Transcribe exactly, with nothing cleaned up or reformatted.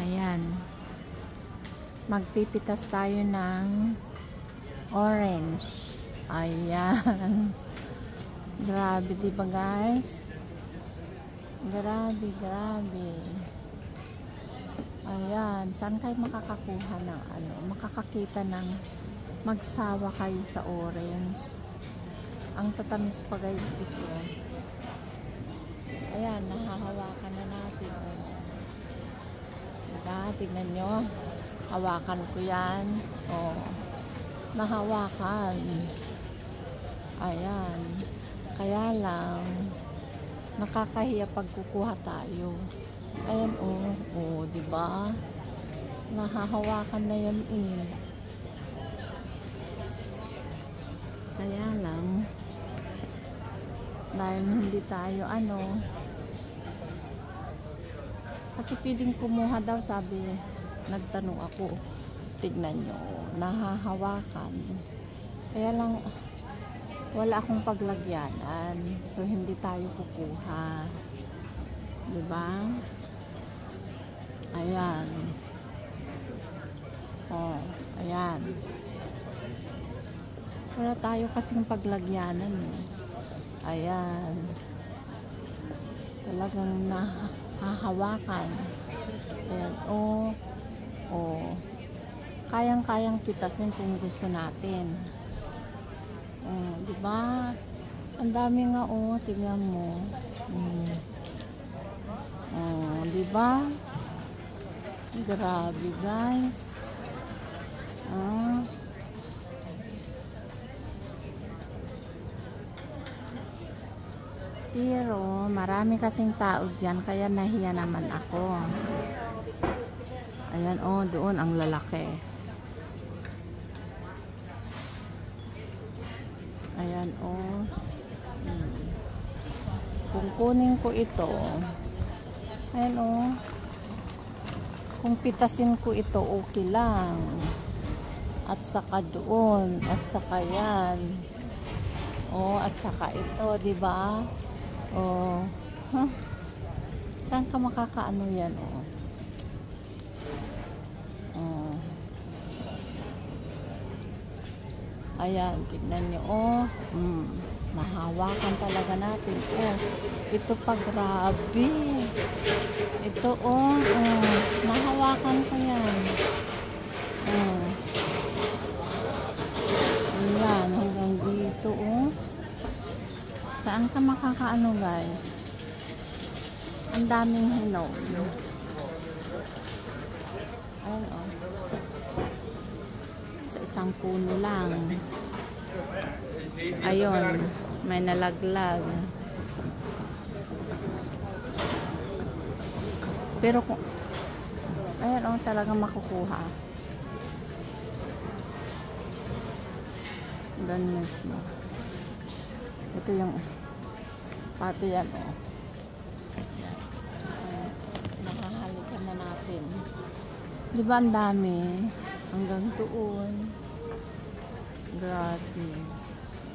Ayan. Magpipitas tayo ng orange. Ayan. Grabe, diba guys? Grabe, grabe. Ayan. Saan kayo makakakuha ng ano? Makakakita ng magsawa kayo sa orange. Ang tatamis pa guys ito. Ayan, nahahawakan na natin. Diba? Tignan nyo. Hawakan ko yan. Oh, nahawakan. Ayan. Kaya lang, nakakahiya pag kukuha tayo. Ayan, oh. Oh, diba? Nahahawakan na yan eh. Kaya lang, dahil hindi tayo, ano, kasi pwedeng kumuha daw, sabi, nagtanong ako. Tignan nyo, nahahawakan. Kaya lang, wala akong paglagyanan. So, hindi tayo kukuha. Diba? Ayan. Oh, ayan. Wala tayo kasing paglagyanan eh. Ayan. Talagang nahahawakan. Ayan. Oh. Oh. Kayang-kayang pitasin kung gusto natin. Oh, diba? Ang dami nga, oh. Tingnan mo. Hmm. Oh, diba? Grabe, guys. Ah. Pero, marami kasing tao dyan, kaya nahiya naman ako. Ayan, oh, doon ang lalaki. Ayan, oh. Hmm. Kung kunin ko ito, ayan, oh. Kung pitasin ko ito, okay lang. At saka doon, at saka yan. Oh, at saka ito, diba? Oh. Huh? Saan ka makakaano yan, oh? Oh. Ayan, tignan nyo, oh. Hmm. Nahawakan talaga natin. Oh, ito pa, grabe. Ito, oh. Oh. Nahawakan ko yan. Oh. Ayan, hanggang dito, oh. Saan ka makakaano, guys? Ang daming hinog. Ayan, oh. Sa isang puno lang. Ayun, may nalaglag. Pero kung ayan, oh, talagang makukuha. Ganyan mo. Ito yung pati yan, oh. Yan. Uh, nakahalikan na natin. Di ba ang dami? Hanggang doon. Grabe.